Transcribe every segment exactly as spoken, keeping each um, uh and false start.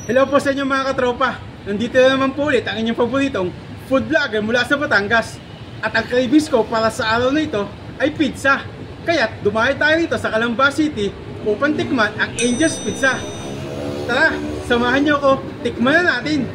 Hello po sa inyo mga katropa. Nandito na naman po ulit ang inyong paboritong food vlogger mula sa Batangas. At ang cravings ko para sa araw na ito ay pizza. Kaya't dumayo tayo rito sa Calamba City upang tikman ang Angel's Pizza. Tara, samahan niyo ako, tikman na natin.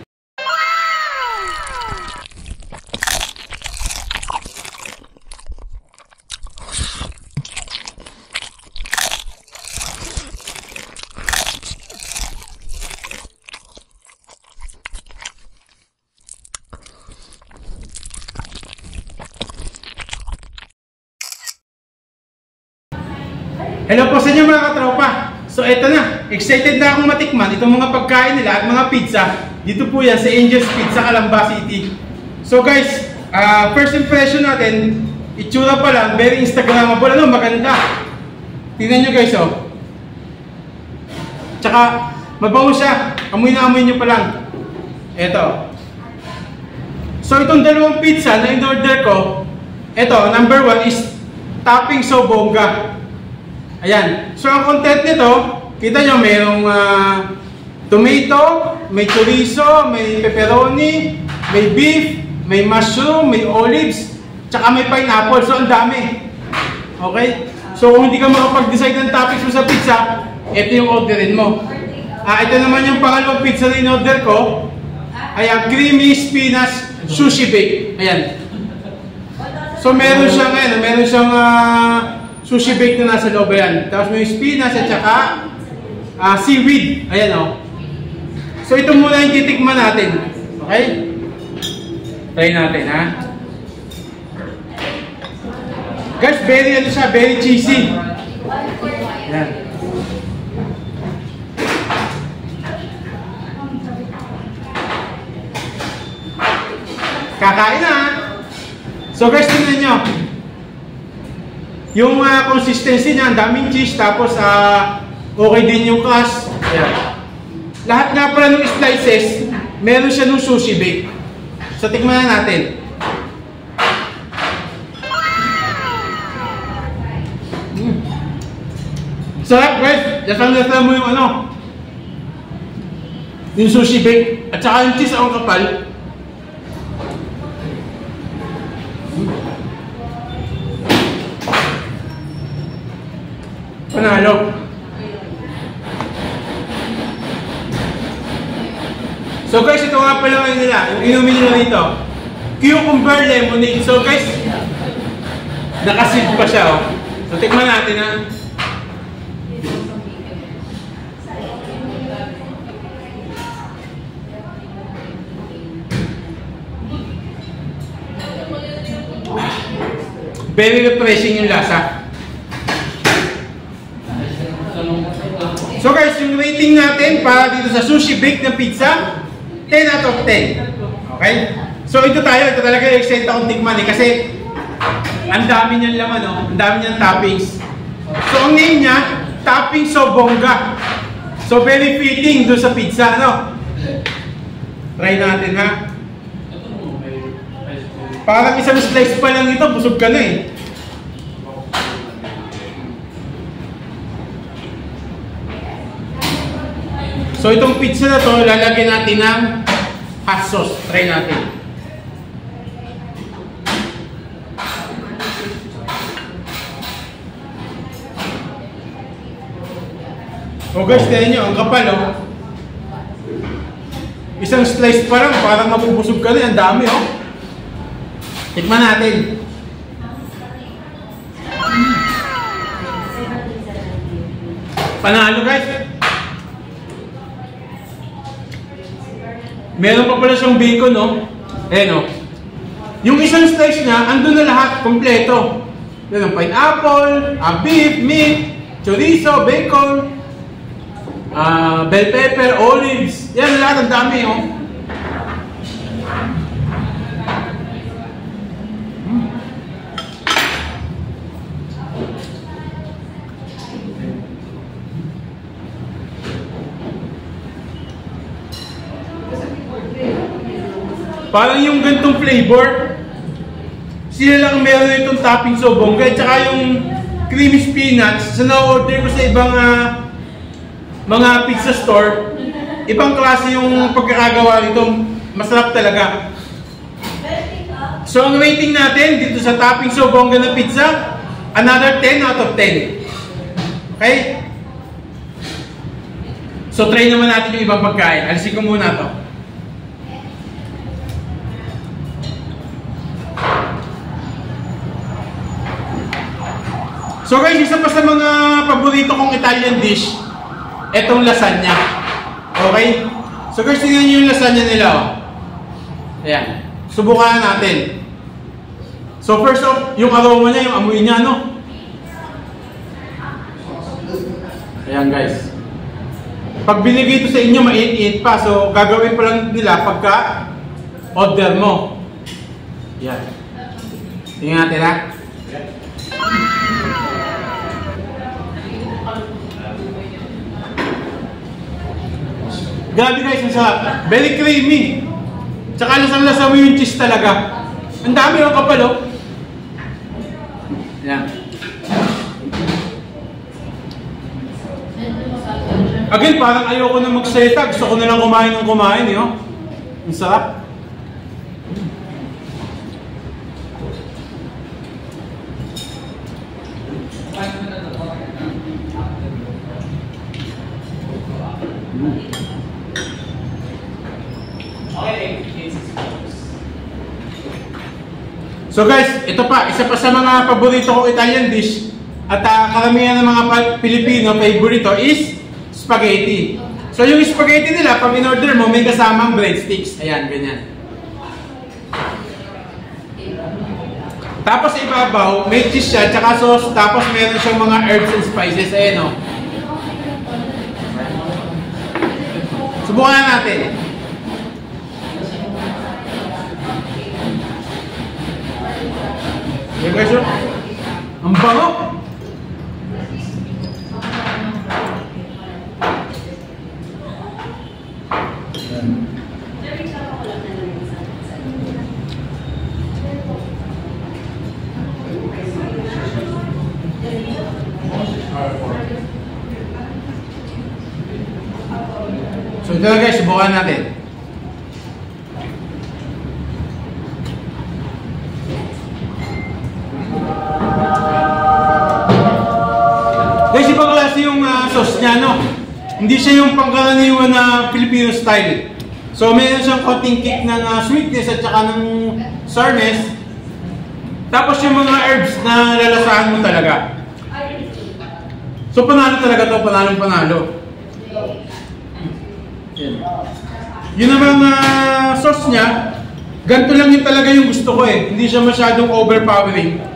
Hello po sa inyo mga katropa. So eto na, excited na akong matikman itong mga pagkain nila at mga pizza. Dito po yan sa Angel's Pizza, Calamba City. So guys, uh, first impression natin, itsura pa lang, very Instagrammable, ano, maganda. Tingnan nyo guys, oh. Tsaka, mabango siya. Amoy na amoy nyo pa lang. Eto. So itong dalawang pizza na in-order ko, eto, number one is topping so bongga. Ayan. So ang content nito, kita nyo mayroong uh, tomato, may chorizo, may pepperoni, may beef, may mushroom, may olives, tsaka may pineapple. So ang dami. Okay? So kung hindi ka makapag-decide ng toppings mo sa pizza, ito yung orderin mo. Ah, ito naman yung pangalawang pizza na in-order ko. Ayan, creamy spinach sushi bake. Ayan. So meron siyang, ayan, meron siyang uh, sushi bake na nasa loob yan. Tapos may spinach at saka uh, seaweed. Ayan o. Oh. So ito muna yung titikman natin. Okay? Try natin ha. Guys, very ano siya, very cheesy. Ayan. Kakain na ha. So guys, tingnan nyo. Yung uh, consistency niya, ang daming cheese, tapos uh, okay din yung crust. Ayan. Lahat nga pala ng slices, meron siya ng sushi bake. So tikman na natin. Mm. Sarap guys! Lasang-lasa mo yung ano, yung sushi bake. At saka yung cheese ang kapal. Panalo. So guys, ito nga pala ngayon nila, yung inumin nila dito, cucumber lemonade. So guys, nakasid pa siya oh. So tikman natin ha. Very refreshing yung lasa. So guys, yung rating natin para dito sa sushi bake na pizza, ten out of ten. Okay? So ito tayo, ito talaga yung excited akong tikman eh, kasi ang dami niyang laman, no? Ang dami niyang toppings. So ang name niya, topping so bongga. So very fitting doon sa pizza, no? Try natin ha. Parang isang slice pa lang ito, busog ka na eh. So itong pizza na to, lalagyan natin ng hot sauce. Try natin. O guys, tignan nyo, ang kapal oh. Isang slice pa lang, parang mabubusog ka na. Ang dami oh. Tikman natin. Panalo guys. Meron pa pala siyang bacon, no? Eh, no? Yung isang slice niya, andun na lahat, kompleto. Yan ang pineapple, uh, beef, meat, chorizo, bacon, uh, bell pepper, olives. Yan lahat, ang dami, oh. Parang yung gantong flavor, sila lang meron itong topping so bongga. At saka yung creamy spinach sa na-order ko sa ibang uh, mga pizza store, ibang klase yung pagkakagawa nito. Masarap talaga. So ang rating natin dito sa topping so bongga na pizza, another ten out of ten. Okay? So try naman natin yung ibang pagkain. Alisin ko muna to. So guys, isa pa sa mga paborito kong Italian dish, etong lasagna. Okay? So guys, tingnan nyo yung lasagna nila. Oh. Ayan. Subukan natin. So first off, yung aroma niya, yung amoy niya, no? Ayan guys. Pag binigay ito sa inyo, maiit-iit pa. So gagawin pa lang nila pagka order mo. Ayan. Tingnan natin ha. Grabe guys, ang sarap. Very creamy. Tsaka lasang-lasa mo yung cheese talaga. Ang dami yung kapal, oh. Yan. Again, parang ayoko na magseta. Gusto ko na lang kumain ng kumain, eh, oh. Ang sarap. So guys, ito pa, isa pa sa mga paborito kong Italian dish at uh, karamihan ng mga Pilipino paborito is spaghetti. So yung spaghetti nila, pag in-order mo, may kasamang breadsticks. Ayan, ganyan. Tapos sa ibabaw, may cheese siya, tsaka sauce, tapos meron siyang mga herbs and spices. Ayan, o. Subukan natin. Okay guys, oh. Ang bango! So ito na guys, subukan natin. Guys, ibang klase yung uh, sauce niya, no? Hindi siya yung pangkaraniwan na Filipino style. So, meron siyang konting kick ng uh, sweetness at saka ng sourness. Tapos yung mga herbs na lalasahan mo talaga. So, panalo talaga to, panalong panalo. Yun naman uh, sauce niya, ganito lang yun talaga yung gusto ko eh. Hindi siya masyadong overpowering.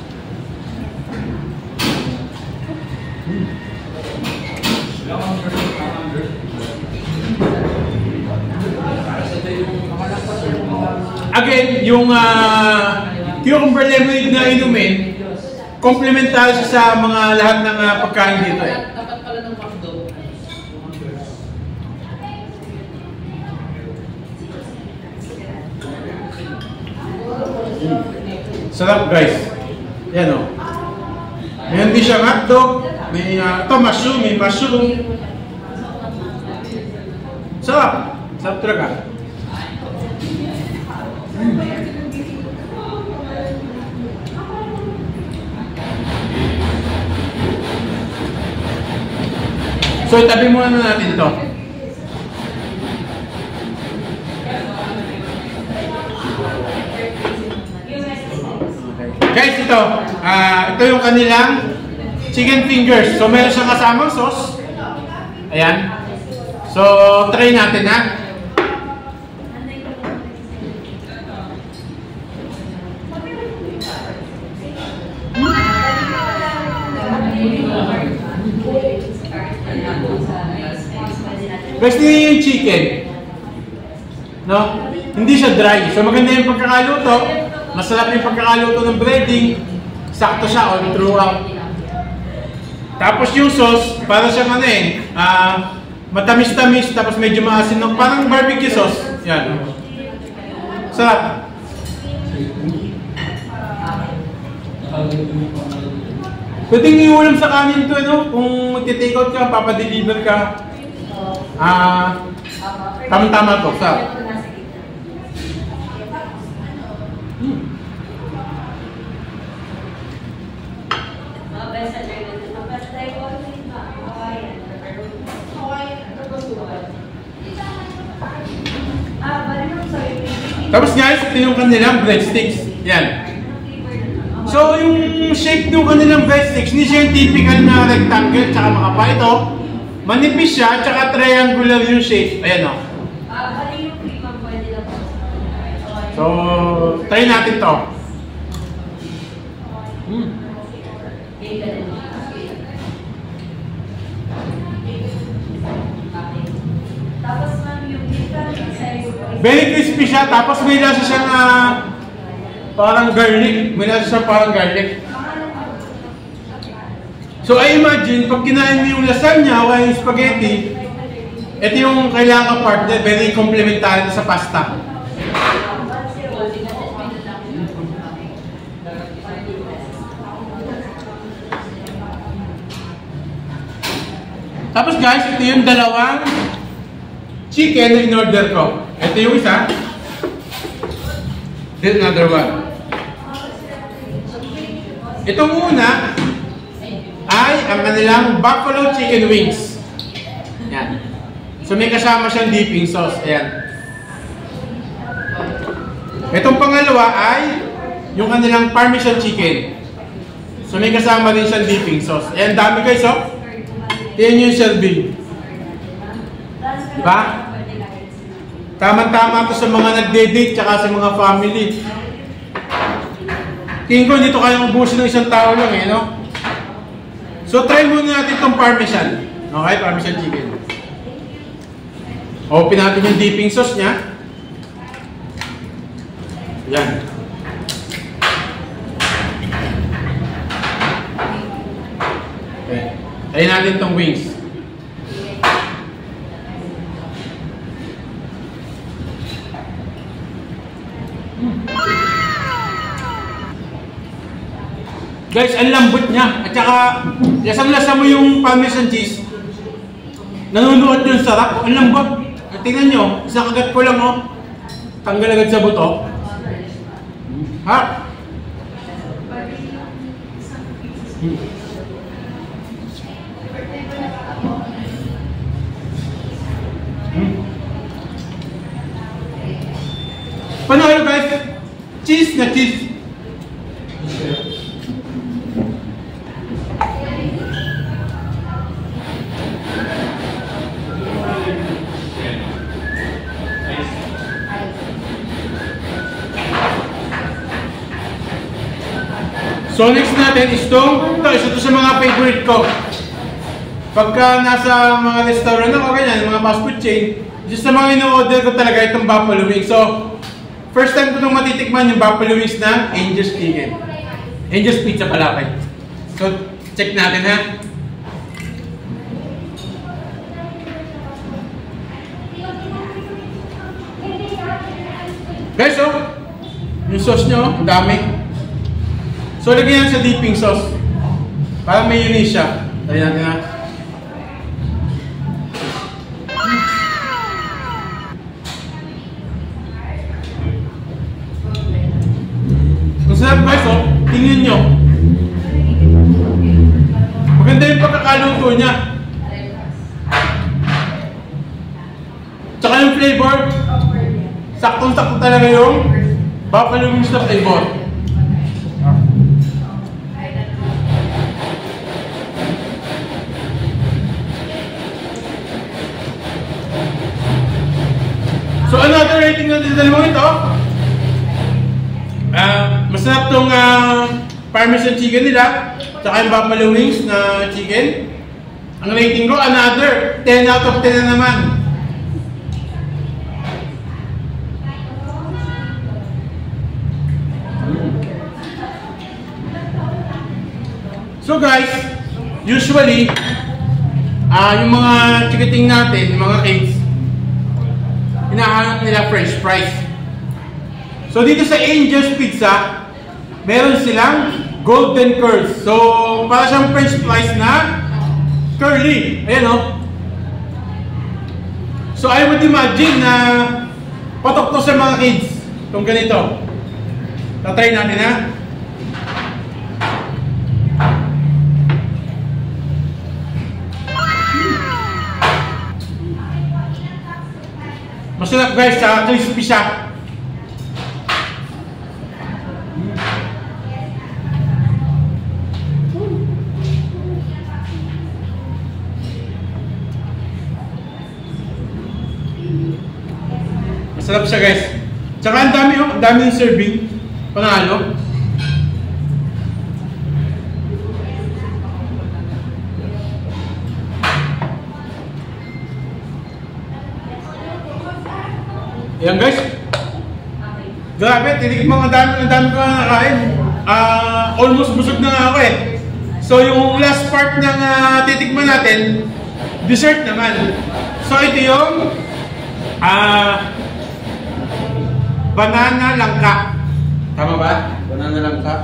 Again, yung uh, cucumber lemonade na inumin, complementary siya sa mga lahat ng uh, pagkain dito eh. Dapat pala ng McDo. Sarap guys. Yan o. May hindi siya hotdog, may uh, ito mushroom, may mushroom. Sarap. Sarap talaga. So itabi muna na natin ito. Guys, ito. Uh, ito yung kanilang chicken fingers. So meron siyang kasamang sauce. Ayan. So try natin ha. Guys, hindi yung chicken. No? Hindi siya dry. So maganda yung pagkakaluto. Masarap yung pagkakaluto ng breading. Sakto siya all throughout. Tapos yung sauce, para siyang ano eh, uh, matamis-tamis, tapos medyo maasin ng parang barbecue sauce. Yan. Sarap. Pwedeng iulam sa kanin to, ano? Kung magte-take out ka, papadeliver ka. Ah, uh, Tama-tama to, sa. Hmm. Tapos guys, ito yung kanilang breadsticks. Yan. So, yung shape ng kanilang breadsticks, hindi siya yung typical na rectangle tsaka makapal. Ito, manipis siya, tsaka triangular yung shape. Ayan o. So, try natin to. Hmm. Very crispy siya, tapos may lasa siya na parang garlic. May lasa siya parang garlic. So I imagine, pag kinain mo yung lasagna o yung spaghetti, ito yung kailangan partner, very complementary sa pasta. Tapos guys, ito yung dalawang chicken na in-order ko. Ito yung isa. Then another one. Itong una ay ang kanilang buffalo chicken wings. Yan. So may kasama siyang dipping sauce. Ayan. Itong pangalawa ay yung kanilang parmesan chicken. So may kasama din siyang dipping sauce. Ayan, dami guys, oh. Yan yung serving. Diba? Tama-tama to sa mga nagde-date tsaka sa mga family. Tingin ko dito kayang ubusin ng isang tao lang eh, no? So try muna natin itong parmesan. Okay, parmesan chicken. Open natin yung dipping sauce niya. Yan. Okay. Try natin itong wings. Guys, ang lambot niya. At saka, lasang-lasa mo yung parmesan cheese. Nanunuot yung sarap. Ang lambot. At tingnan nyo, isang kagat ko lang, oh. Tanggal agad sa buto. Ha? Hmm. Hmm. Panalo guys, cheese na cheese. So next natin is itong, ito, isa ito sa mga favorite ko. Pagka nasa mga restaurant ako, ganyan, mga fast food chain, just sa mga ino-order ko talaga itong buffalo wings. So, first time ko itong matitikman yung buffalo wings na Angel's Chicken. Angel's Pizza pala kayo. So, check natin ha. Guys, oh, yung sauce nyo, ang dami. So, lagyan yan sa dipping sauce. Para may mayonnaise siya. Lagyan natin ha. Masarap guys, oh. Tingnan nyo. Maganda yung pagkakaluto niya. Tsaka yung flavor. Saktong-sakto talaga yung buffalo wings na flavor. So another rating natin sa dalawang ito, uh, masarap tong uh, parmesan chicken nila, tsaka yung buffalo wings na chicken. Ang rating ko, another ten out of ten na naman. So guys, usually, uh, yung mga chikiting natin, mga cakes, hinahanap nila french fries. So dito sa Angel's Pizza, meron silang golden curls. So para siyang french fries na curly. Ayan o. So So I would imagine na patok to sa mga kids. Itong ganito. Tatry natin ha. Masarap guys, sa crispy siya. Masarap siya guys. Tsaka ang dami, oh, ang dami ng serving. Panalo. Ayan guys. Grabe, tinig mga dami, ang dami ko na nakain. Uh, almost busog na nga ako eh. So yung last part ng uh, titikman natin, dessert naman. So ito yung uh, banana langka. Tama ba? Banana langka.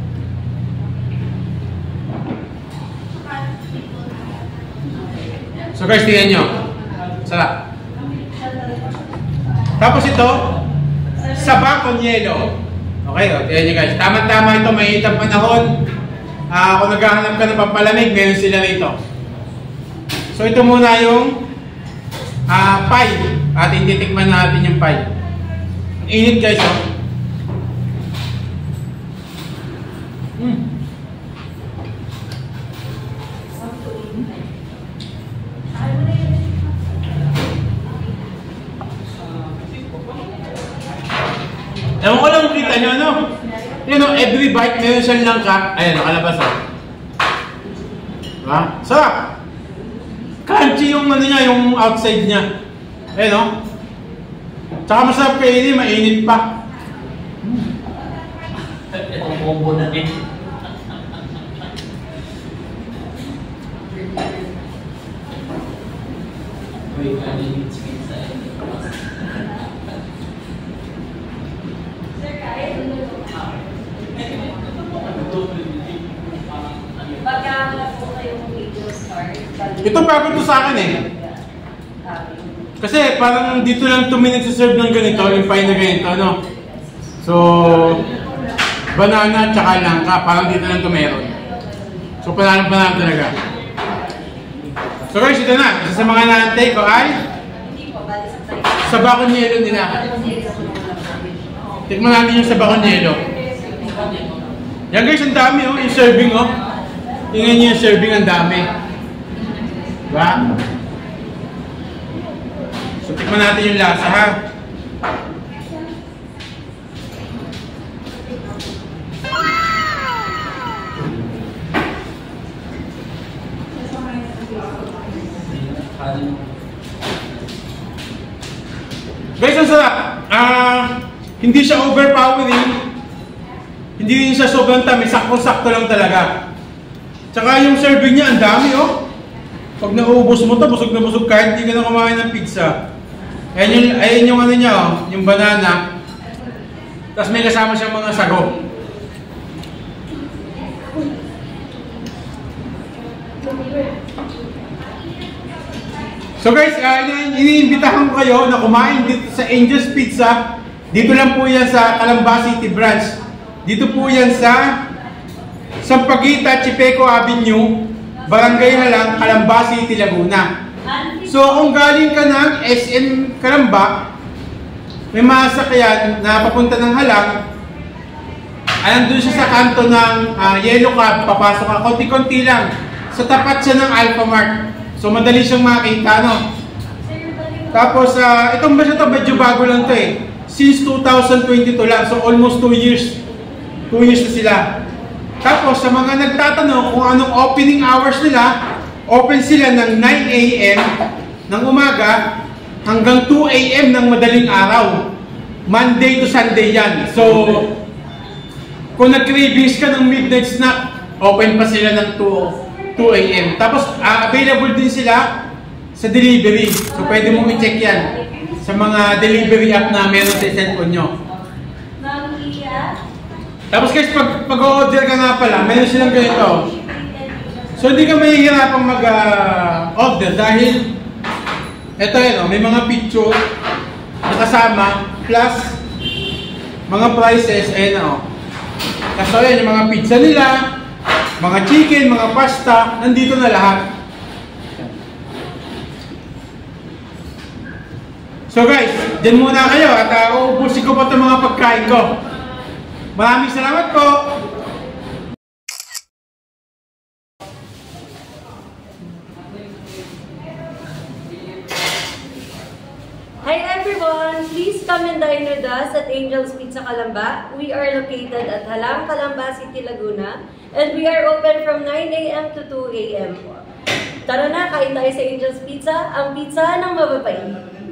So guys, tingnan nyo. Sarap. Tapos ito, saba con yelo. Okay, o, tingnan nyo guys. Tama-tama ito, mainit ang panahon. Uh, kung naghahanap ka ng pampalamig, meron sila rito. So ito muna yung uh, pie. Ating titikman natin yung pie. Ang init guys, oh. Mm. Ewan ko lang kita nyo, ano? You know, every bite meron siyang langka. Ayan, nakalabas, oh. Diba? Sarap! Crunchy yung ano niya, yung outside niya. Ayan, oh. Tsaka masarap kainin, mainit pa. Combo na din. Ito bago to sa akin eh. Kasi parang dito lang two minutes serve ng ganito, yung pie na ganito, no? So, banana tsaka langka, parang dito lang ito meron. So, panalo-panalo talaga. So guys, ito na. Isa sa mga naantay ko ay saba con yelo nila. Tikman natin yung saba con yelo. Yan guys, ang dami oh, yung serving oh. Tingnan nyo yung serving, ang dami. Diba? So, tikman natin yung lasa ha. Guys, ang sarap. Uh, hindi siya overpowering. Hindi rin siya sobrang tamis. Sakto-sakto lang talaga. Tsaka yung serving niya, ang dami oh. Pag nauubos mo to, busog na busog kahit hindi ka na kumain ng pizza. Ayan yung, ayan yung ano niya oh, yung banana. Tapos may kasama siyang mga sago. So guys, uh, iniimbitahan ko kayo na kumain dito sa Angel's Pizza. Dito lang po yan sa Calamba City Branch. Dito po yan sa Sampaguita, Chipeco Avenue, Barangay Halang, Calamba City, Laguna. So kung galing ka ng S M Calamba, may masakyan na papunta ng Halang, ayan doon siya sa kanto ng uh, Yellow Cab, papasok ka, konti-konti lang. Sa tapat siya ng Alpha Mart. So madali siyang makita, no? Tapos, uh, itong ba siya ito, medyo bago lang ito eh. Since two thousand twenty-two lang, so almost two years. two years na sila. Tapos, sa mga nagtatanong kung anong opening hours nila, open sila ng nine A M ng umaga hanggang two A M ng madaling araw. Monday to Sunday yan. So, kung nag-cravings ka ng midnight snack, open pa sila ng two A M Tapos, uh, available din sila sa delivery. So, pwede mong i-check yan sa mga delivery app na meron sa cellphone nyo. Tapos guys, pag pag-order ka nga pala, meron silang ganito. So, hindi ka mahihirapang mag-order uh, dahil Ito yun, oh, may mga picture na kasama, plus mga prices, ayun o. Kaso yun, yung mga pizza nila, mga chicken, mga pasta, nandito na lahat. So guys, dyan muna kayo at uh, uubusin ko pa itong mga pagkain ko. Maraming salamat po! Hi everyone! Please come and dine with us at Angel's Pizza Calamba. We are located at Halam, Calamba City, Laguna. And we are open from nine A M to two A M Tara na, kain tayo sa Angel's Pizza, ang pizza ng mababait.